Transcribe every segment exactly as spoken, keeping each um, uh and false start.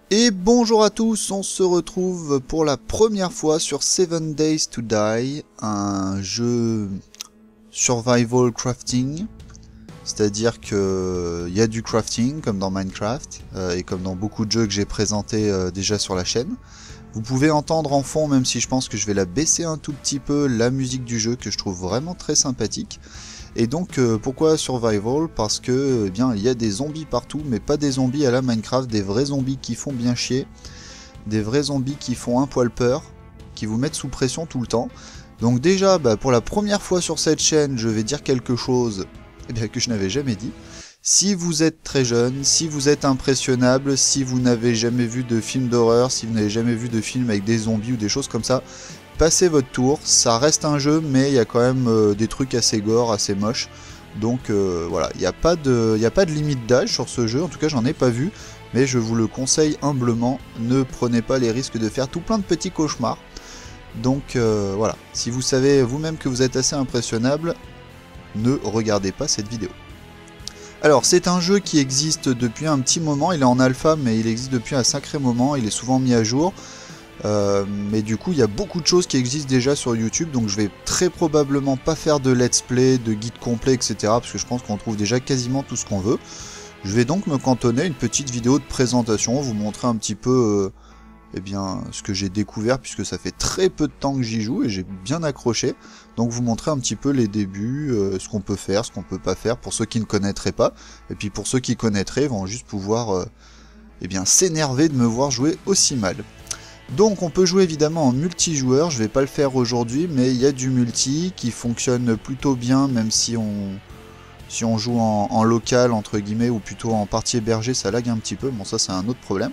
Et bonjour à tous, on se retrouve pour la première fois sur Seven Days to Die, un jeu survival crafting, c'est-à-dire que il y a du crafting comme dans Minecraft euh, et comme dans beaucoup de jeux que j'ai présentés euh, déjà sur la chaîne. Vous pouvez entendre en fond, même si je pense que je vais la baisser un tout petit peu, la musique du jeu que je trouve vraiment très sympathique. Et donc euh, pourquoi survival? Parce que eh bien il y a des zombies partout, mais pas des zombies à la Minecraft, des vrais zombies qui font bien chier, des vrais zombies qui font un poil peur, qui vous mettent sous pression tout le temps. Donc déjà bah, pour la première fois sur cette chaîne, je vais dire quelque chose eh bien, que je n'avais jamais dit. Si vous êtes très jeune, si vous êtes impressionnable, si vous n'avez jamais vu de film d'horreur, si vous n'avez jamais vu de film avec des zombies ou des choses comme ça, passez votre tour, ça reste un jeu mais il y a quand même euh, des trucs assez gore, assez moches. Donc euh, voilà, il n'y a pas de, y a pas de limite d'âge sur ce jeu, en tout cas j'en ai pas vu. Mais je vous le conseille humblement, ne prenez pas les risques de faire tout plein de petits cauchemars. Donc euh, voilà, si vous savez vous-même que vous êtes assez impressionnable, ne regardez pas cette vidéo. Alors c'est un jeu qui existe depuis un petit moment, il est en alpha mais il existe depuis un sacré moment, il est souvent mis à jour. Euh, mais du coup il y a beaucoup de choses qui existent déjà sur YouTube, donc je vais très probablement pas faire de let's play, de guide complet, et cetera. Parce que je pense qu'on trouve déjà quasiment tout ce qu'on veut. Je vais donc me cantonner à une petite vidéo de présentation, vous montrer un petit peu euh, eh bien, ce que j'ai découvert, puisque ça fait très peu de temps que j'y joue et j'ai bien accroché. Donc vous montrer un petit peu les débuts, euh, ce qu'on peut faire, ce qu'on peut pas faire, pour ceux qui ne connaîtraient pas. Et puis pour ceux qui connaîtraient, ils vont juste pouvoir euh, eh bien, s'énerver de me voir jouer aussi mal. Donc on peut jouer évidemment en multijoueur, je vais pas le faire aujourd'hui, mais il y a du multi qui fonctionne plutôt bien, même si on, si on joue en, en local entre guillemets, ou plutôt en partie hébergée, ça lag un petit peu, bon ça c'est un autre problème.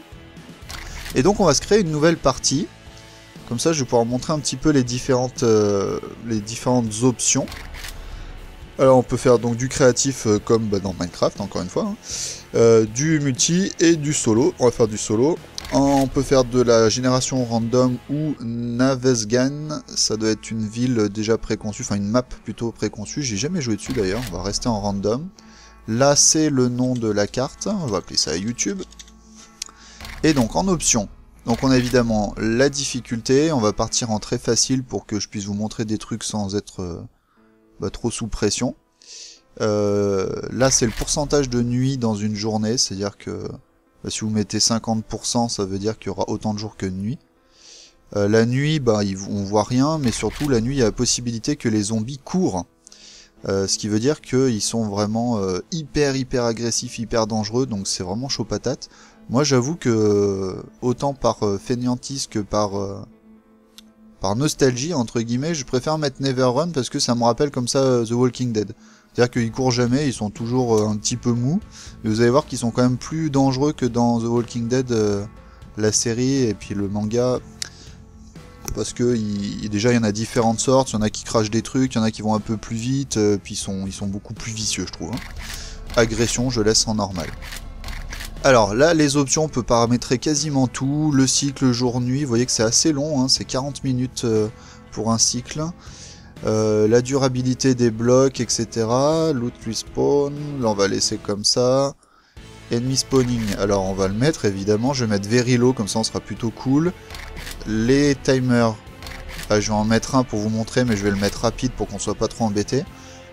Et donc on va se créer une nouvelle partie, comme ça je vais pouvoir montrer un petit peu les différentes, euh, les différentes options. Alors on peut faire donc du créatif euh, comme bah, dans Minecraft encore une fois, hein. euh, du multi et du solo, on va faire du solo. On peut faire de la génération random ou Navesgan, ça doit être une ville déjà préconçue, enfin une map plutôt préconçue, j'ai jamais joué dessus d'ailleurs, on va rester en random. Là c'est le nom de la carte, on va appeler ça YouTube. Et donc en option, donc on a évidemment la difficulté, on va partir en très facile pour que je puisse vous montrer des trucs sans être euh, bah, trop sous pression. Euh, là c'est le pourcentage de nuit dans une journée, c'est-à-dire que bah, si vous mettez cinquante pour cent, ça veut dire qu'il y aura autant de jours que de nuit. Euh, la nuit, bah, on voit rien, mais surtout la nuit, il y a la possibilité que les zombies courent. Euh, ce qui veut dire qu'ils sont vraiment euh, hyper hyper agressifs, hyper dangereux, donc c'est vraiment chaud patate. Moi j'avoue que, autant par euh, fainéantise que par, euh, par nostalgie, entre guillemets, je préfère mettre Neverrun parce que ça me rappelle comme ça euh, The Walking Dead. C'est-à-dire qu'ils courent jamais, ils sont toujours euh, un petit peu mous. Et vous allez voir qu'ils sont quand même plus dangereux que dans The Walking Dead, euh, la série, et puis le manga. Parce que il, déjà il y en a différentes sortes, il y en a qui crachent des trucs, il y en a qui vont un peu plus vite, euh, puis ils sont, ils sont beaucoup plus vicieux je trouve. Hein. Agression, je laisse en normal. Alors là les options, on peut paramétrer quasiment tout, le cycle jour-nuit, vous voyez que c'est assez long, hein, c'est quarante minutes euh, pour un cycle. Euh, la durabilité des blocs, et cetera. Loot respawn, là on va laisser comme ça. Enemy spawning, alors on va le mettre évidemment, je vais mettre very low, comme ça on sera plutôt cool. Les timers, ah, je vais en mettre un pour vous montrer, mais je vais le mettre rapide pour qu'on soit pas trop embêté.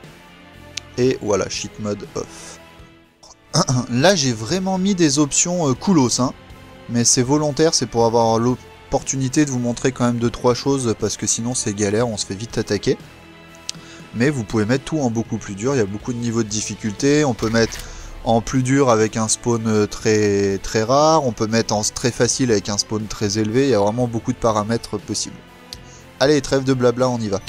Et voilà, cheat mode off. Là j'ai vraiment mis des options euh, coolos, hein. Mais c'est volontaire, c'est pour avoir l'option opportunité de vous montrer quand même deux trois choses, parce que sinon c'est galère, on se fait vite attaquer. Mais vous pouvez mettre tout en beaucoup plus dur, il y a beaucoup de niveaux de difficulté, on peut mettre en plus dur avec un spawn très très rare, on peut mettre en très facile avec un spawn très élevé, il y a vraiment beaucoup de paramètres possibles. Allez, trêve de blabla, on y va.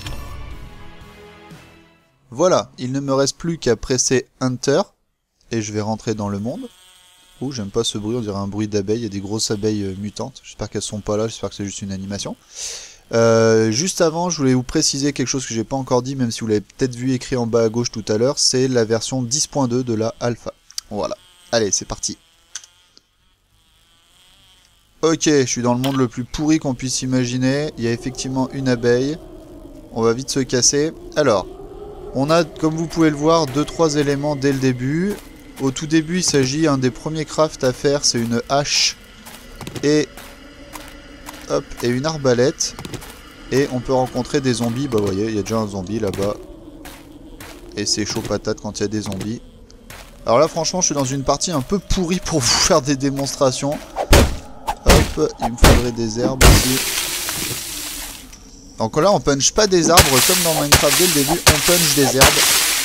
Voilà, il ne me reste plus qu'à presser Enter, et je vais rentrer dans le monde. Oh, j'aime pas ce bruit, on dirait un bruit d'abeilles, il y a des grosses abeilles euh, mutantes, j'espère qu'elles sont pas là, j'espère que c'est juste une animation. Euh, juste avant, je voulais vous préciser quelque chose que j'ai pas encore dit, même si vous l'avez peut-être vu écrit en bas à gauche tout à l'heure, c'est la version dix point deux de la alpha. Voilà, allez, c'est parti. Ok, je suis dans le monde le plus pourri qu'on puisse imaginer, il y a effectivement une abeille, on va vite se casser. Alors, on a, comme vous pouvez le voir, deux trois éléments dès le début. Au tout début, il s'agit, un des premiers crafts à faire, c'est une hache et hop, et une arbalète. Et on peut rencontrer des zombies. Bah vous voyez, il y a déjà un zombie là-bas. Et c'est chaud patate quand il y a des zombies. Alors là franchement je suis dans une partie un peu pourrie pour vous faire des démonstrations. Hop, il me faudrait des herbes aussi. Donc là on punch pas des arbres comme dans Minecraft dès le début, on punch des herbes.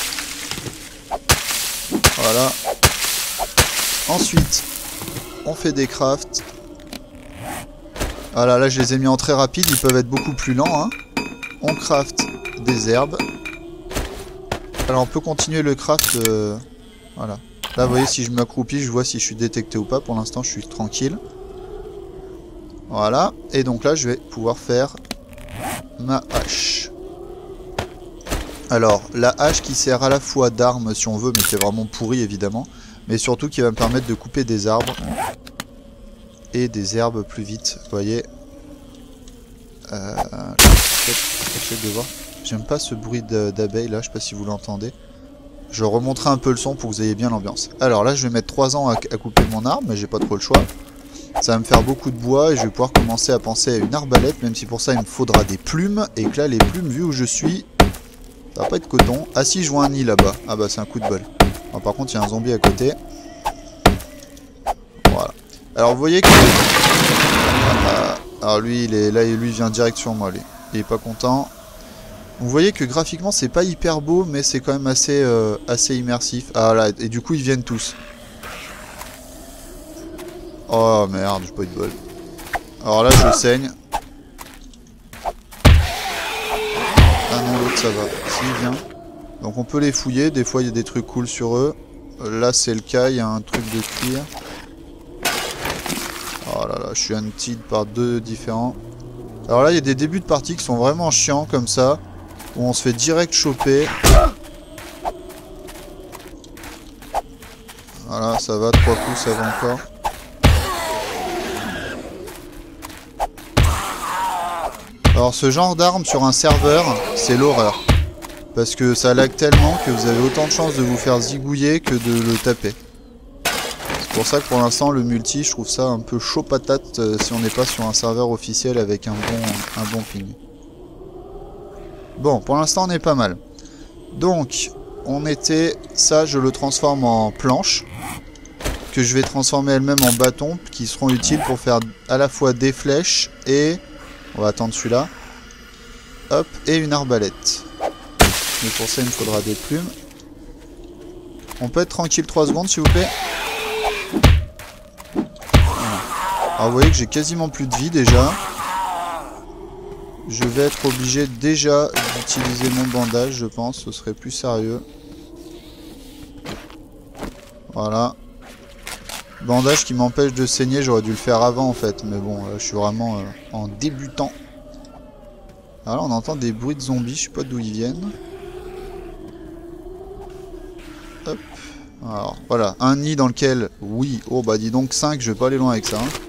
Voilà. Ensuite, on fait des crafts. Voilà, là je les ai mis en très rapide, ils peuvent être beaucoup plus lents. Hein. On craft des herbes. Alors on peut continuer le craft. Euh, voilà. Là vous voyez, si je m'accroupis, je vois si je suis détecté ou pas. Pour l'instant je suis tranquille. Voilà. Et donc là je vais pouvoir faire ma hache. Alors la hache qui sert à la fois d'arme si on veut, mais qui est vraiment pourrie évidemment. Mais surtout qui va me permettre de couper des arbres. Et des herbes plus vite, vous voyez. Euh, de voir. J'aime pas ce bruit d'abeilles là, je sais pas si vous l'entendez. Je remonterai un peu le son pour que vous ayez bien l'ambiance. Alors là je vais mettre trois ans à, à couper mon arbre, mais j'ai pas trop le choix. Ça va me faire beaucoup de bois et je vais pouvoir commencer à penser à une arbalète, même si pour ça il me faudra des plumes. Et que là les plumes, vu où je suis, ça va pas être coton. Ah si, je vois un nid là-bas. Ah bah c'est un coup de bol. Alors, par contre il y a un zombie à côté. Voilà. Alors vous voyez que... Ah, alors lui il est là et lui il vient direct sur moi lui. Il est pas content. Vous voyez que graphiquement c'est pas hyper beau, mais c'est quand même assez, euh, assez immersif. Ah là, et du coup ils viennent tous. Oh merde, j'ai pas eu de bol. Alors là je saigne. Ah non, l'autre ça va. S'il vient. Donc on peut les fouiller, des fois il y a des trucs cool sur eux. Là c'est le cas, il y a un truc de cuir. Oh là là, je suis hunted par deux différents. Alors là il y a des débuts de partie qui sont vraiment chiants comme ça. Où on se fait direct choper. Voilà, ça va, trois coups, ça va encore. Alors ce genre d'arme sur un serveur, c'est l'horreur. Parce que ça lag tellement que vous avez autant de chances de vous faire zigouiller que de le taper. C'est pour ça que pour l'instant le multi, je trouve ça un peu chaud patate euh, si on n'est pas sur un serveur officiel avec un bon, un bon ping. Bon, pour l'instant on est pas mal. Donc, on était... Ça, je le transforme en planche. Que je vais transformer elle-même en bâton. Qui seront utiles pour faire à la fois des flèches et... On va attendre celui-là. Hop, et une arbalète. Mais pour ça, il me faudra des plumes. On peut être tranquille trois secondes, s'il vous plaît. Voilà. Alors, vous voyez que j'ai quasiment plus de vie déjà. Je vais être obligé déjà d'utiliser mon bandage, je pense, ce serait plus sérieux. Voilà. Bandage qui m'empêche de saigner, j'aurais dû le faire avant en fait, mais bon, euh, je suis vraiment euh, en débutant. Alors là, on entend des bruits de zombies, je sais pas d'où ils viennent. Hop. Alors, voilà, un nid dans lequel, oui, oh bah dis donc cinq, je vais pas aller loin avec ça. Hein.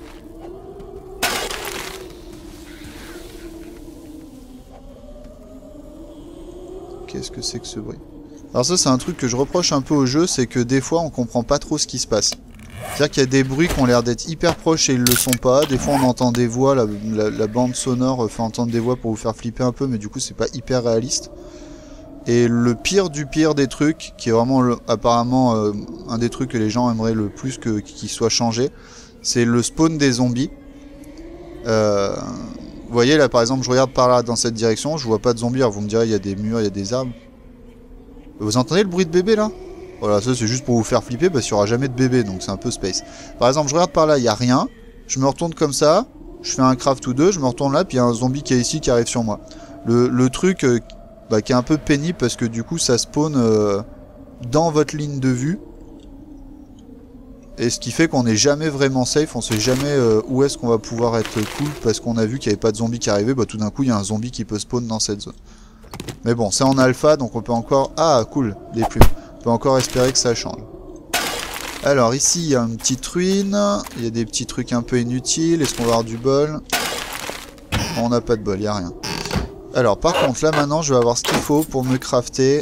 Qu'est-ce que c'est que ce bruit? Alors ça c'est un truc que je reproche un peu au jeu, c'est que des fois on comprend pas trop ce qui se passe. C'est-à-dire qu'il y a des bruits qui ont l'air d'être hyper proches et ils le sont pas. Des fois on entend des voix, la, la, la bande sonore fait entendre des voix pour vous faire flipper un peu, mais du coup c'est pas hyper réaliste. Et le pire du pire des trucs, qui est vraiment le, apparemment euh, un des trucs que les gens aimeraient le plus que qu'il soit changé, c'est le spawn des zombies. Euh... Vous voyez là par exemple je regarde par là dans cette direction, je vois pas de zombies, alors vous me direz il y a des murs, il y a des arbres. Vous entendez le bruit de bébé là? Voilà, ça c'est juste pour vous faire flipper parce qu'il n'y aura jamais de bébé, donc c'est un peu space. Par exemple je regarde par là, il n'y a rien, je me retourne comme ça, je fais un craft ou deux, je me retourne là, puis il y a un zombie qui est ici qui arrive sur moi. Le, le truc euh, bah, qui est un peu pénible parce que du coup ça spawn euh, dans votre ligne de vue. Et ce qui fait qu'on n'est jamais vraiment safe, on sait jamais euh, où est-ce qu'on va pouvoir être cool parce qu'on a vu qu'il n'y avait pas de zombies qui arrivaient, bah tout d'un coup il y a un zombie qui peut spawn dans cette zone. Mais bon, c'est en alpha donc on peut encore... Ah cool, des plumes. On peut encore espérer que ça change. Alors ici il y a une petite ruine, il y a des petits trucs un peu inutiles, est-ce qu'on va avoir du bol? Bon, on n'a pas de bol, il n'y a rien. Alors par contre là maintenant je vais avoir ce qu'il faut pour me crafter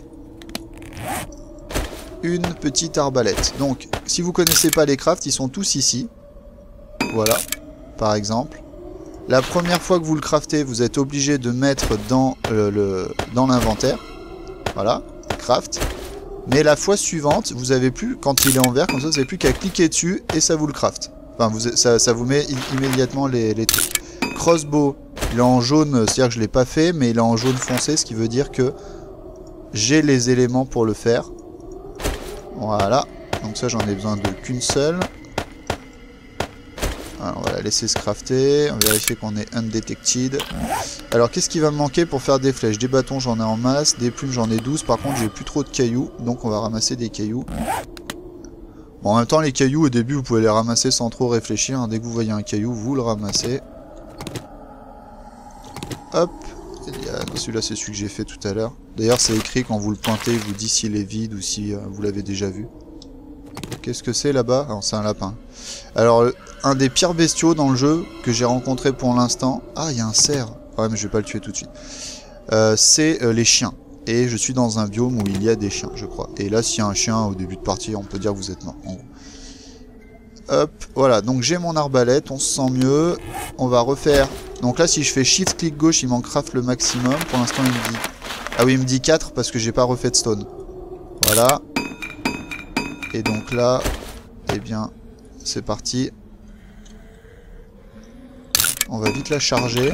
une petite arbalète. Donc si vous connaissez pas les crafts, ils sont tous ici. Voilà. par exemple. La première fois que vous le craftez, vous êtes obligé de mettre dans le, le dans l'inventaire. Voilà, craft. Mais la fois suivante, vous avez plus, quand il est en vert, comme ça, vous n'avez plus qu'à cliquer dessus et ça vous le craft. Enfin, vous, ça, ça vous met immédiatement les, les trucs. Crossbow, il est en jaune, c'est-à-dire que je ne l'ai pas fait, mais il est en jaune foncé, ce qui veut dire que j'ai les éléments pour le faire. Voilà, donc ça j'en ai besoin de qu'une seule. Alors, on va la laisser se crafter, on va vérifier qu'on est undetected. Alors qu'est-ce qui va me manquer pour faire des flèches? Des bâtons j'en ai en masse, des plumes j'en ai douze, par contre j'ai plus trop de cailloux, donc on va ramasser des cailloux. Bon, en même temps les cailloux au début vous pouvez les ramasser sans trop réfléchir, hein. Dès que vous voyez un caillou vous le ramassez. Hop, celui-là c'est celui que j'ai fait tout à l'heure. D'ailleurs c'est écrit quand vous le pointez, il vous dit s'il est vide ou si euh, vous l'avez déjà vu. Qu'est-ce que c'est là-bas? Alors c'est un lapin. Alors un des pires bestiaux dans le jeu que j'ai rencontré pour l'instant. Ah, il y a un cerf. Ouais, mais je vais pas le tuer tout de suite. Euh, c'est euh, les chiens. Et je suis dans un biome où il y a des chiens, je crois. Et là, s'il y a un chien au début de partie, on peut dire que vous êtes mort. En gros. Hop, voilà. Donc j'ai mon arbalète, on se sent mieux. On va refaire. Donc là, si je fais shift clic gauche, il m'en craft le maximum. Pour l'instant, il me dit. Ah oui, il me dit quatre parce que j'ai pas refait de stone. Voilà. Et donc là, eh bien, c'est parti. On va vite la charger.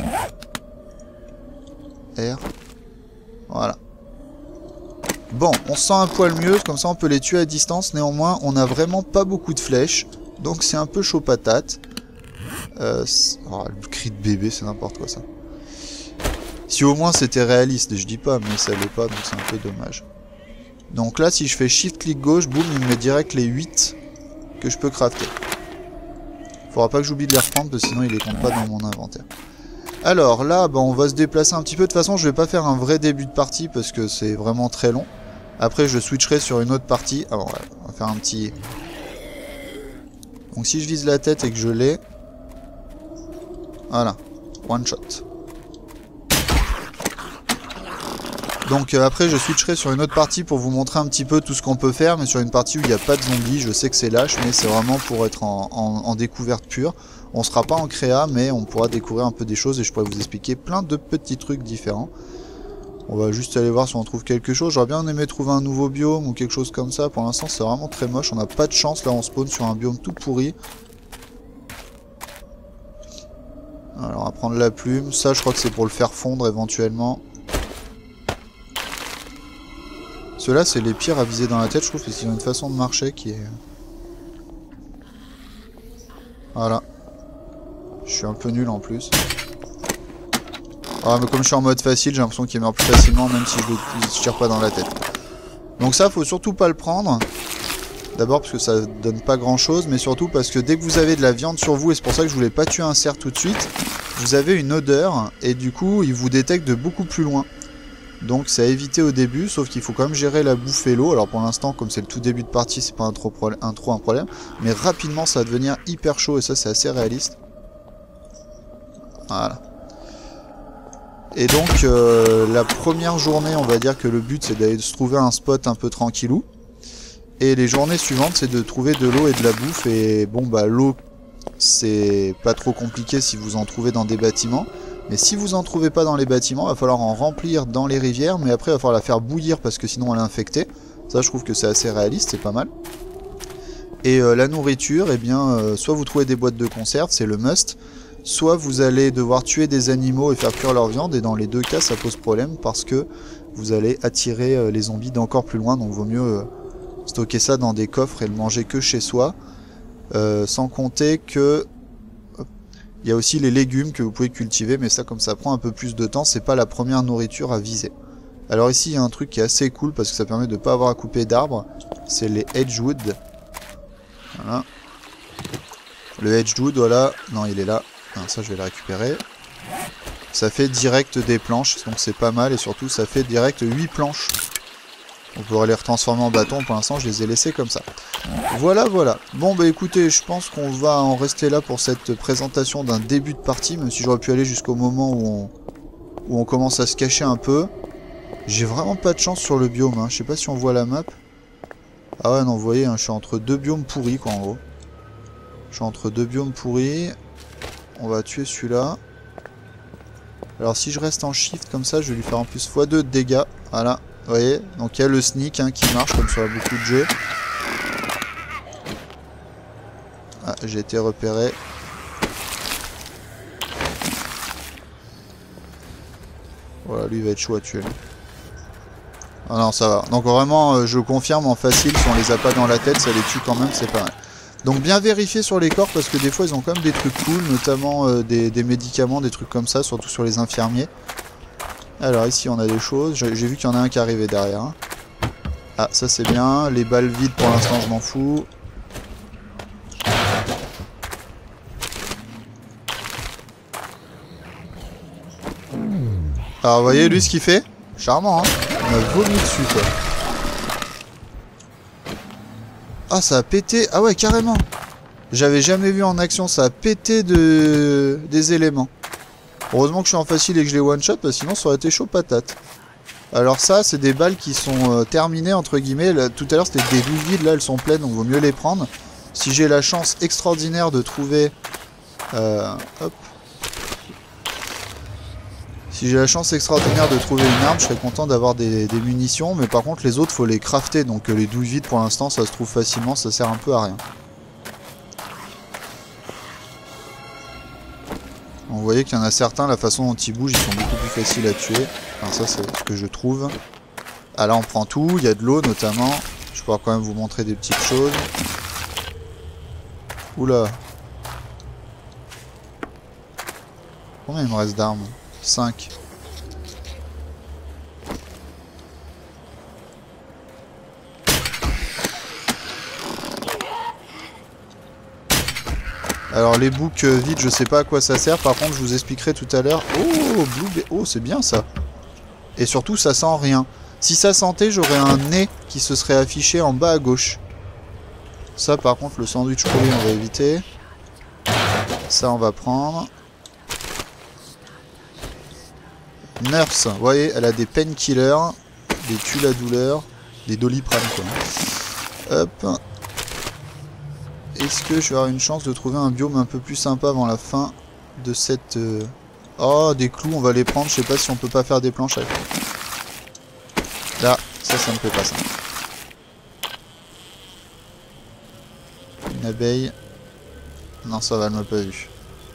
R. Voilà. Bon, on se sent un poil mieux, comme ça on peut les tuer à distance. Néanmoins, on n'a vraiment pas beaucoup de flèches. Donc c'est un peu chaud patate. Euh, oh, le cri de bébé, c'est n'importe quoi ça. Si au moins c'était réaliste, je dis pas, mais ça l'est pas, donc c'est un peu dommage. Donc là, si je fais shift clic gauche, boum, il me met direct les huit que je peux crafter. Faudra pas que j'oublie de les reprendre, parce que sinon il les compte pas dans mon inventaire. Alors là, bah, on va se déplacer un petit peu. De toute façon, je vais pas faire un vrai début de partie, parce que c'est vraiment très long. Après, je switcherai sur une autre partie. Alors, ouais, on va faire un petit... Donc si je vise la tête et que je l'ai... Voilà, one shot. Donc euh, après je switcherai sur une autre partie pour vous montrer un petit peu tout ce qu'on peut faire, mais sur une partie où il n'y a pas de zombies. Je sais que c'est lâche, mais c'est vraiment pour être en, en, en découverte pure. On sera pas en créa, mais on pourra découvrir un peu des choses et je pourrai vous expliquer plein de petits trucs différents. On va juste aller voir si on trouve quelque chose. J'aurais bien aimé trouver un nouveau biome ou quelque chose comme ça. Pour l'instant c'est vraiment très moche, on n'a pas de chance. Là on spawn sur un biome tout pourri. Alors on va prendre la plume. Ça je crois que c'est pour le faire fondre éventuellement. Ceux-là, c'est les pires à viser dans la tête, je trouve, parce qu'ils ont une façon de marcher qui est... Voilà. Je suis un peu nul en plus. Ah, mais comme je suis en mode facile, j'ai l'impression qu'il meurt plus facilement, même si je ne tire pas dans la tête. Donc ça, faut surtout pas le prendre. D'abord parce que ça donne pas grand-chose, mais surtout parce que dès que vous avez de la viande sur vous, et c'est pour ça que je voulais pas tuer un cerf tout de suite, vous avez une odeur, et du coup, il vous détecte de beaucoup plus loin. Donc c'est à éviter au début, sauf qu'il faut quand même gérer la bouffe et l'eau. Alors pour l'instant, comme c'est le tout début de partie, c'est pas un trop, un trop un problème. Mais rapidement, ça va devenir hyper chaud et ça, c'est assez réaliste. Voilà. Et donc, euh, la première journée, on va dire que le but, c'est d'aller se trouver un spot un peu tranquillou. Et les journées suivantes, c'est de trouver de l'eau et de la bouffe. Et bon, bah l'eau, c'est pas trop compliqué si vous en trouvez dans des bâtiments. Mais si vous en trouvez pas dans les bâtiments, il va falloir en remplir dans les rivières, mais après il va falloir la faire bouillir parce que sinon elle est infectée. Ça je trouve que c'est assez réaliste, c'est pas mal. Et euh, la nourriture, eh bien, euh, soit vous trouvez des boîtes de conserve, c'est le must, soit vous allez devoir tuer des animaux et faire cuire leur viande, et dans les deux cas ça pose problème parce que vous allez attirer euh, les zombies d'encore plus loin, donc vaut mieux euh, stocker ça dans des coffres et le manger que chez soi. Euh, sans compter que... Il y a aussi les légumes que vous pouvez cultiver, mais ça, comme ça prend un peu plus de temps, c'est pas la première nourriture à viser. Alors ici, il y a un truc qui est assez cool, parce que ça permet de ne pas avoir à couper d'arbres. C'est les Edgewood. Voilà. Le Edgewood, voilà. Non, il est là. Non, ça, je vais le récupérer. Ça fait direct des planches, donc c'est pas mal, et surtout, ça fait direct huit planches. On pourrait les retransformer en bâtons, pour l'instant, je les ai laissés comme ça. Voilà, voilà. Bon, bah écoutez, je pense qu'on va en rester là pour cette présentation d'un début de partie, même si j'aurais pu aller jusqu'au moment où on, où on commence à se cacher un peu. J'ai vraiment pas de chance sur le biome, hein. Je sais pas si on voit la map. Ah ouais, non, vous voyez, hein, je suis entre deux biomes pourris, quoi, en gros. Je suis entre deux biomes pourris. on va tuer celui-là. Alors si je reste en shift comme ça, je vais lui faire en plus fois deux de dégâts. Voilà, vous voyez. Donc il y a le sneak hein, qui marche comme sur beaucoup de jeux. Ah, j'ai été repéré. Voilà, lui il va être chaud à tuer. Ah non, ça va. Donc vraiment, euh, je confirme en facile, si on les a pas dans la tête, ça les tue quand même, c'est pas mal. Donc bien vérifier sur les corps parce que des fois ils ont quand même des trucs cool, notamment euh, des, des médicaments, des trucs comme ça, surtout sur les infirmiers. Alors ici on a des choses, j'ai vu qu'il y en a un qui arrivait derrière. Ah ça c'est bien, les balles vides pour l'instant je m'en fous. Alors vous voyez lui ce qu'il fait? Charmant hein. On a vomi dessus quoi. Ah ça a pété. Ah ouais carrément. J'avais jamais vu en action. Ça a pété de... des éléments. Heureusement que je suis en facile et que je les one shot. Parce que sinon ça aurait été chaud patate. Alors ça c'est des balles qui sont euh, terminées entre guillemets. Là, tout à l'heure c'était des douilles vides. Là elles sont pleines donc vaut mieux les prendre. Si j'ai la chance extraordinaire de trouver... Euh, hop. Si j'ai la chance extraordinaire de trouver une arme, je serais content d'avoir des, des munitions. Mais par contre les autres faut les crafter. Donc euh, les douilles vides pour l'instant ça se trouve facilement. Ça sert un peu à rien. Donc, vous voyez qu'il y en a certains, la façon dont ils bougent, ils sont beaucoup plus faciles à tuer. Enfin ça c'est ce que je trouve. Ah là on prend tout. Il y a de l'eau notamment. Je vais pouvoir quand même vous montrer des petites choses. Oula. Combien il me reste d'armes? cinq. Alors les boucs euh, vides, je sais pas à quoi ça sert. Par contre, je vous expliquerai tout à l'heure. Oh, blue... oh, c'est bien ça. Et surtout, ça sent rien. Si ça sentait, j'aurais un nez qui se serait affiché en bas à gauche. Ça, par contre, le sandwich pourri, on va éviter. Ça, on va prendre. Nurse, vous voyez, elle a des painkillers, des tue la douleur, des doliprane quoi. Hop. Est-ce que je vais avoir une chance de trouver un biome un peu plus sympa avant la fin de cette... Euh... Oh, des clous, on va les prendre, je sais pas si on peut pas faire des planches avec. Là, ça, ça me fait pas ça. Une abeille. Non, ça va, elle m'a pas vu.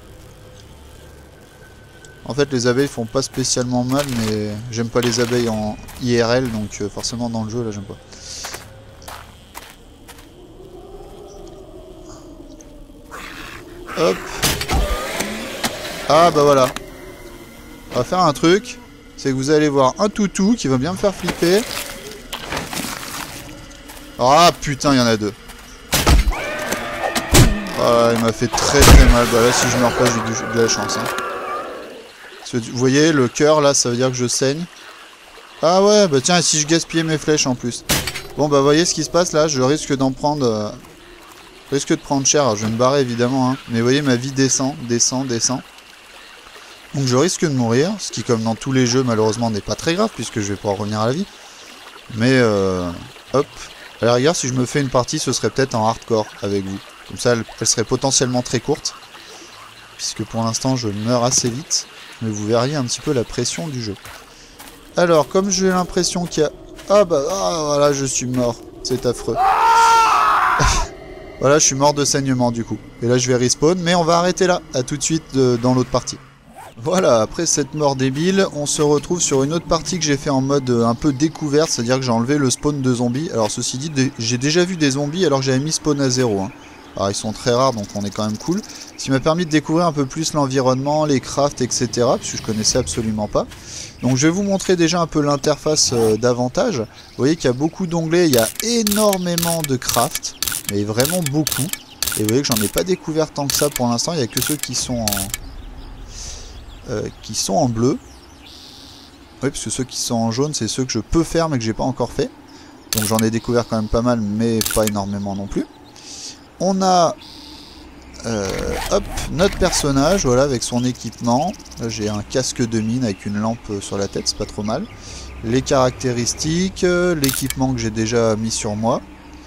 En fait les abeilles font pas spécialement mal mais j'aime pas les abeilles en I R L donc euh, forcément dans le jeu là j'aime pas. Hop. Ah bah voilà. On va faire un truc. C'est que vous allez voir un toutou qui va bien me faire flipper. Ah putain il y en a deux. Ah il m'a fait très très mal. Bah là si je meurs pas j'ai de la chance hein. Vous voyez le cœur là ça veut dire que je saigne. Ah ouais bah tiens si je gaspillais mes flèches en plus. Bon bah voyez ce qui se passe là. Je risque d'en prendre euh, je risque de prendre cher. Alors, je vais me barrer évidemment hein. Mais vous voyez ma vie descend, descend, descend. Donc je risque de mourir. Ce qui comme dans tous les jeux malheureusement n'est pas très grave. Puisque je vais pouvoir revenir à la vie. Mais euh, hop. À la rigueur si je me fais une partie ce serait peut-être en hardcore avec vous. Comme ça elle, elle serait potentiellement très courte. Puisque pour l'instant je meurs assez vite. Mais vous verriez un petit peu la pression du jeu. Alors, comme j'ai l'impression qu'il y a... Ah bah, ah, voilà, je suis mort. C'est affreux. Voilà, je suis mort de saignement du coup. Et là, je vais respawn, mais on va arrêter là. À tout de suite euh, dans l'autre partie. Voilà, après cette mort débile, on se retrouve sur une autre partie que j'ai fait en mode euh, un peu découverte. C'est-à-dire que j'ai enlevé le spawn de zombies. Alors, ceci dit, j'ai déjà vu des zombies alors que j'avais mis spawn à zéro. Hein. Alors ils sont très rares donc on est quand même cool. Ce qui m'a permis de découvrir un peu plus l'environnement, les crafts, et cetera. Puisque je connaissais absolument pas. Donc je vais vous montrer déjà un peu l'interface euh, davantage. Vous voyez qu'il y a beaucoup d'onglets, il y a énormément de crafts. Mais vraiment beaucoup. Et vous voyez que j'en ai pas découvert tant que ça pour l'instant. Il n'y a que ceux qui sont en... Euh, qui sont en bleu. Oui parce que ceux qui sont en jaune c'est ceux que je peux faire mais que j'ai pas encore fait. Donc j'en ai découvert quand même pas mal mais pas énormément non plus. On a euh, hop, notre personnage, voilà, avec son équipement. Là j'ai un casque de mine avec une lampe sur la tête, c'est pas trop mal. Les caractéristiques, l'équipement que j'ai déjà mis sur moi.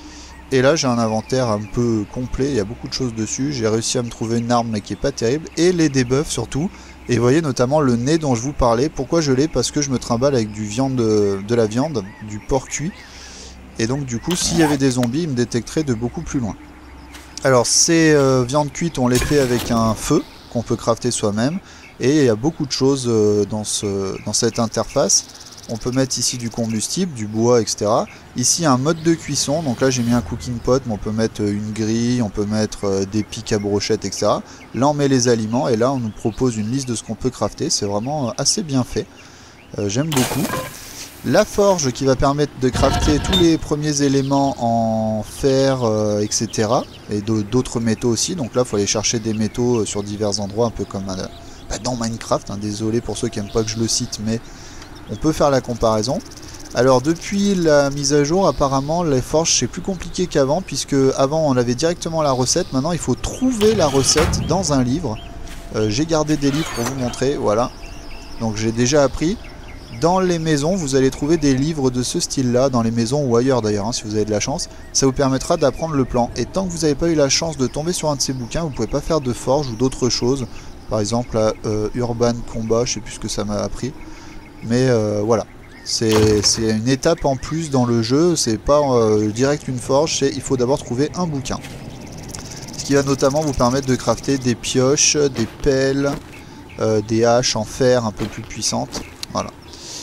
Et là j'ai un inventaire un peu complet, il y a beaucoup de choses dessus. J'ai réussi à me trouver une arme mais qui est pas terrible. Et les debuffs surtout. Et vous voyez notamment le nez dont je vous parlais. Pourquoi je l'ai? Parce que je me trimballe avec du viande, de la viande, du porc cuit. Et donc du coup s'il y avait des zombies, ils me détecteraient de beaucoup plus loin. Alors ces euh, viandes cuites, on les fait avec un feu qu'on peut crafter soi-même. Et il y a beaucoup de choses euh, dans, ce, dans cette interface. On peut mettre ici du combustible, du bois, et cetera. Ici un mode de cuisson, donc là j'ai mis un cooking pot, mais on peut mettre une grille, on peut mettre euh, des pics à brochettes, et cetera. Là on met les aliments et là on nous propose une liste de ce qu'on peut crafter. C'est vraiment assez bien fait. Euh, J'aime beaucoup. La forge qui va permettre de crafter tous les premiers éléments en fer, euh, et cetera. Et d'autres métaux aussi. Donc là il faut aller chercher des métaux sur divers endroits, un peu comme euh, bah, dans Minecraft. Hein. Désolé pour ceux qui n'aiment pas que je le cite, mais on peut faire la comparaison. Alors depuis la mise à jour, apparemment les forges c'est plus compliqué qu'avant, puisque avant on avait directement la recette. Maintenant il faut trouver la recette dans un livre. Euh, J'ai gardé des livres pour vous montrer, voilà. Donc j'ai déjà appris. Dans les maisons, vous allez trouver des livres de ce style-là, dans les maisons ou ailleurs d'ailleurs, hein, si vous avez de la chance. Ça vous permettra d'apprendre le plan. Et tant que vous n'avez pas eu la chance de tomber sur un de ces bouquins, vous ne pouvez pas faire de forge ou d'autres choses. Par exemple, là, euh, Urban Combat, je sais plus ce que ça m'a appris. Mais euh, voilà, c'est une étape en plus dans le jeu. C'est pas euh, direct une forge, c'est il faut d'abord trouver un bouquin. Ce qui va notamment vous permettre de crafter des pioches, des pelles, euh, des haches en fer un peu plus puissantes. Voilà.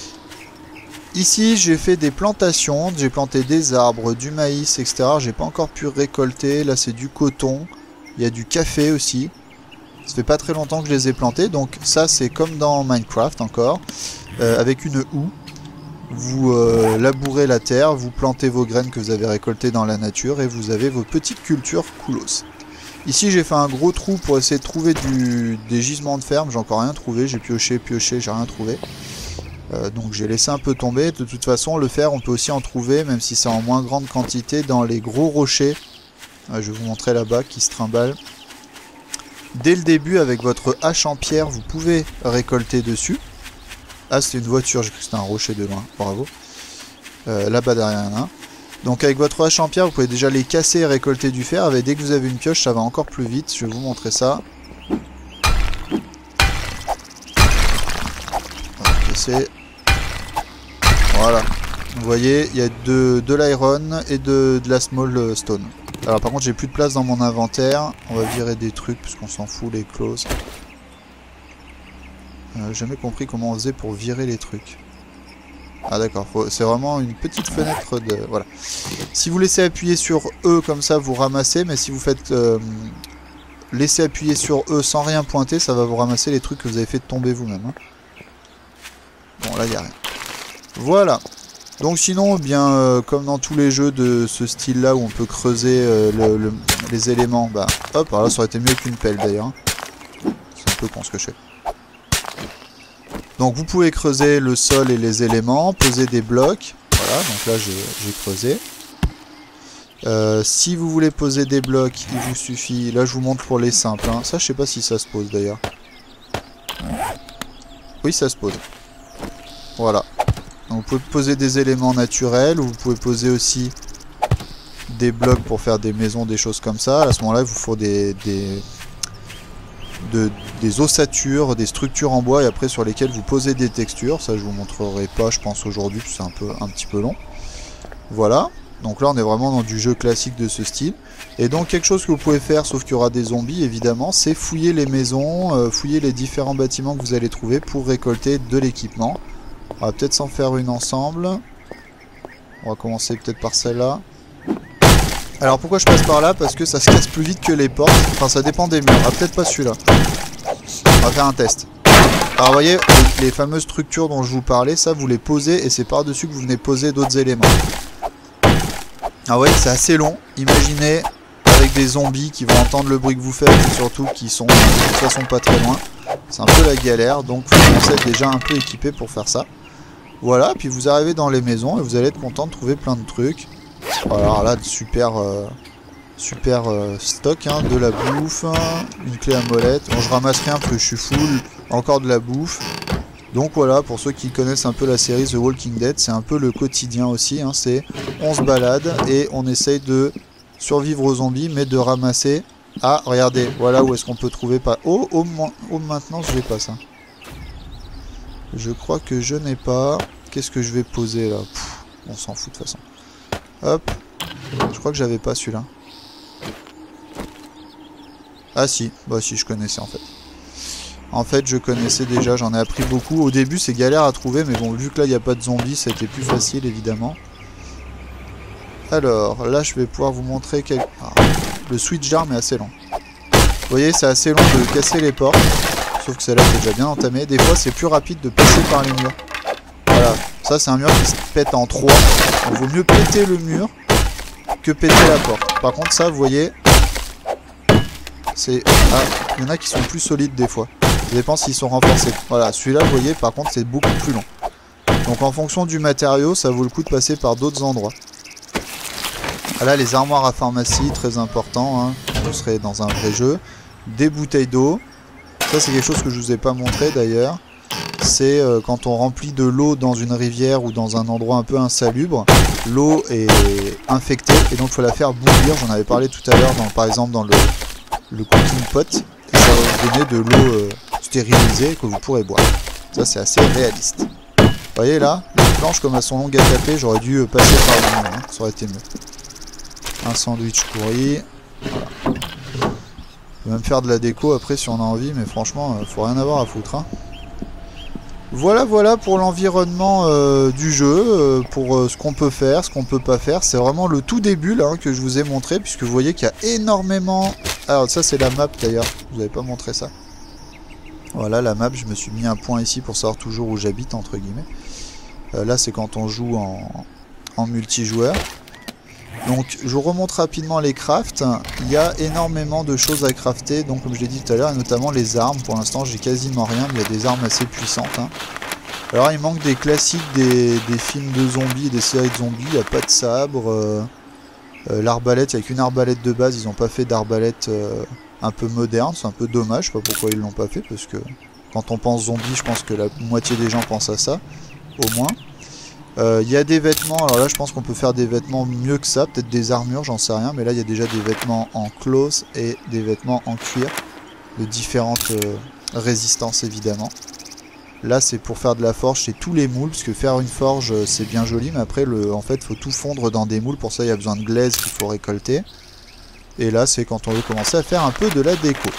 Ici j'ai fait des plantations, j'ai planté des arbres, du maïs, et cetera. J'ai pas encore pu récolter, là c'est du coton, il y a du café aussi. Ça fait pas très longtemps que je les ai plantés, donc ça c'est comme dans Minecraft encore, euh, avec une houe. Vous euh, labourez la terre, vous plantez vos graines que vous avez récoltées dans la nature et vous avez vos petites cultures coolos. Ici j'ai fait un gros trou pour essayer de trouver du, des gisements de ferme, j'ai encore rien trouvé, j'ai pioché, pioché, j'ai rien trouvé. Euh, donc j'ai laissé un peu tomber. De toute façon le fer on peut aussi en trouver, même si c'est en moins grande quantité, dans les gros rochers. Euh, je vais vous montrer là-bas qui se trimballent. Dès le début avec votre hache en pierre vous pouvez récolter dessus. Ah c'est une voiture, j'ai cru que c'était un rocher de loin, bravo. Euh, Là-bas derrière il y en a un. Donc avec votre hache en pierre vous pouvez déjà les casser et récolter du fer. Et dès que vous avez une pioche ça va encore plus vite, je vais vous montrer ça. Voilà, vous voyez, il y a de, de l'iron et de, de la small stone. Alors par contre j'ai plus de place dans mon inventaire. On va virer des trucs parce qu'on s'en fout, les clauses. Euh, jamais compris comment on faisait pour virer les trucs. Ah d'accord, c'est vraiment une petite fenêtre de... Voilà. Si vous laissez appuyer sur E comme ça vous ramassez, mais si vous faites... Euh, laisser appuyer sur E sans rien pointer, ça va vous ramasser les trucs que vous avez fait tomber vous-même. Hein. Bon là il n'y a rien. Voilà. Donc sinon, bien euh, comme dans tous les jeux de ce style là où on peut creuser euh, le, le, les éléments, bah hop, alors là ça aurait été mieux qu'une pelle d'ailleurs. C'est un peu con ce que je fais. Donc vous pouvez creuser le sol et les éléments, poser des blocs. Voilà, donc là j'ai creusé. Euh, si vous voulez poser des blocs, il vous suffit, là je vous montre pour les simples, hein. Ça je sais pas si ça se pose d'ailleurs. Oui ça se pose. Voilà. Donc vous pouvez poser des éléments naturels, ou vous pouvez poser aussi des blocs pour faire des maisons, des choses comme ça. À ce moment-là, il vous faut des, des, de, des ossatures, des structures en bois, et après sur lesquelles vous posez des textures. Ça, je vous montrerai pas, je pense, aujourd'hui, c'est un peu, un petit peu long. Voilà. Donc là, on est vraiment dans du jeu classique de ce style. Et donc, quelque chose que vous pouvez faire, sauf qu'il y aura des zombies, évidemment, c'est fouiller les maisons, euh, fouiller les différents bâtiments que vous allez trouver pour récolter de l'équipement. On va peut-être s'en faire une ensemble. On va commencer peut-être par celle-là. Alors pourquoi je passe par là? Parce que ça se casse plus vite que les portes. Enfin ça dépend des murs. Ah peut-être pas celui-là. On va faire un test. Alors vous voyez, les, les fameuses structures dont je vous parlais, ça vous les posez et c'est par-dessus que vous venez poser d'autres éléments. Ah ouais, c'est assez long. Imaginez avec des zombies qui vont entendre le bruit que vous faites et surtout qui sont de toute façon pas très loin. C'est un peu la galère, donc vous commencez à être déjà un peu équipé pour faire ça. Voilà, puis vous arrivez dans les maisons et vous allez être content de trouver plein de trucs. Alors là, de super, euh, super euh, stock, hein, de la bouffe, une clé à molette. Bon, je ramasse rien parce que je suis full, encore de la bouffe. Donc voilà, pour ceux qui connaissent un peu la série The Walking Dead, c'est un peu le quotidien aussi. Hein, c'est on se balade et on essaye de survivre aux zombies, mais de ramasser... Ah, regardez, voilà où est-ce qu'on peut trouver pas... Oh, oh, oh maintenant je l'ai pas ça. Je crois que je n'ai pas... Qu'est-ce que je vais poser là? Pff, on s'en fout de toute façon. Hop. Je crois que j'avais pas celui-là. Ah si, bah si je connaissais en fait. En fait je connaissais déjà, j'en ai appris beaucoup. Au début c'est galère à trouver, mais bon vu que là il n'y a pas de zombies, c'était plus facile évidemment. Alors là je vais pouvoir vous montrer quel... Ah, le switch d'arme est assez long. Vous voyez c'est assez long de casser les portes. Sauf que celle-là c'est déjà bien entamé. Des fois c'est plus rapide de passer par les murs. Voilà, ça c'est un mur qui se pète en trois. Il vaut mieux péter le mur que péter la porte. Par contre ça vous voyez, c'est... Ah, il y en a qui sont plus solides des fois. Ça dépend s'ils sont renforcés. Voilà, celui-là vous voyez par contre c'est beaucoup plus long. Donc en fonction du matériau ça vaut le coup de passer par d'autres endroits. Là les armoires à pharmacie, très important, hein. Vous serez dans un vrai jeu. Des bouteilles d'eau. Ça c'est quelque chose que je vous ai pas montré d'ailleurs. C'est euh, quand on remplit de l'eau dans une rivière ou dans un endroit un peu insalubre, l'eau est infectée et donc il faut la faire bouillir. J'en avais parlé tout à l'heure dans, par exemple dans le, le cooking pot. Et ça va vous donner de l'eau euh, stérilisée que vous pourrez boire. Ça c'est assez réaliste. Vous voyez là, les planches comme elles sont longues à taper, j'aurais dû passer par le mur, hein. Ça aurait été mieux. Un sandwich pourri. Voilà. On peut même faire de la déco après si on a envie, mais franchement, faut rien avoir à foutre, hein. Voilà, voilà pour l'environnement euh, du jeu, euh, pour euh, ce qu'on peut faire, ce qu'on peut pas faire. C'est vraiment le tout début là que je vous ai montré, puisque vous voyez qu'il y a énormément... Alors ça c'est la map d'ailleurs, je vous avais pas montré ça. Voilà la map, je me suis mis un point ici pour savoir toujours où j'habite entre guillemets. Euh, là c'est quand on joue en, en multijoueur. Donc je vous remonte rapidement les crafts. Il y a énormément de choses à crafter, donc comme je l'ai dit tout à l'heure, et notamment les armes. Pour l'instant j'ai quasiment rien, mais il y a des armes assez puissantes, hein. Alors il manque des classiques des, des films de zombies et des séries de zombies. Il n'y a pas de sabre. euh, euh, L'arbalète, il n'y a qu'une arbalète de base, ils n'ont pas fait d'arbalète euh, un peu moderne. C'est un peu dommage, je sais pas pourquoi ils l'ont pas fait, parce que quand on pense zombie, je pense que la moitié des gens pensent à ça, au moins. Il euh, y a des vêtements, alors là je pense qu'on peut faire des vêtements mieux que ça, peut-être des armures, j'en sais rien, mais là il y a déjà des vêtements en cloth et des vêtements en cuir, de différentes euh, résistances évidemment. Là c'est pour faire de la forge, c'est tous les moules, parce que faire une forge c'est bien joli, mais après le, en fait il faut tout fondre dans des moules, pour ça il y a besoin de glaise qu'il faut récolter. Et là c'est quand on veut commencer à faire un peu de la déco.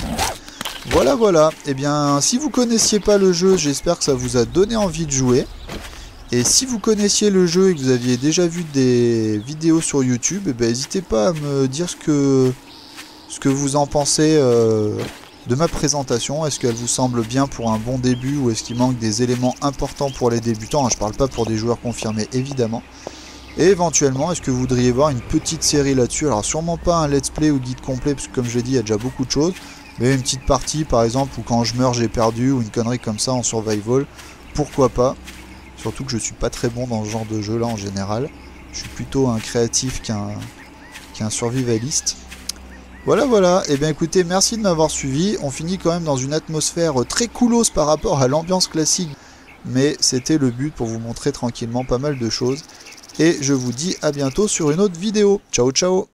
Voilà voilà, et eh bien si vous connaissiez pas le jeu, j'espère que ça vous a donné envie de jouer. Et si vous connaissiez le jeu et que vous aviez déjà vu des vidéos sur YouTube, eh ben, n'hésitez pas à me dire ce que, ce que vous en pensez euh, de ma présentation. Est-ce qu'elle vous semble bien pour un bon début ou est-ce qu'il manque des éléments importants pour les débutants, hein, je parle pas pour des joueurs confirmés évidemment. Et éventuellement, est-ce que vous voudriez voir une petite série là-dessus? Alors sûrement pas un let's play ou guide complet, parce que comme je l'ai dit, il y a déjà beaucoup de choses. Mais une petite partie par exemple où quand je meurs j'ai perdu, ou une connerie comme ça en survival, pourquoi pas. Surtout que je suis pas très bon dans ce genre de jeu là en général. Je suis plutôt un créatif qu'un qu'un survivaliste. Voilà voilà, et eh bien écoutez, merci de m'avoir suivi. On finit quand même dans une atmosphère très coolos par rapport à l'ambiance classique. Mais c'était le but pour vous montrer tranquillement pas mal de choses. Et je vous dis à bientôt sur une autre vidéo. Ciao ciao.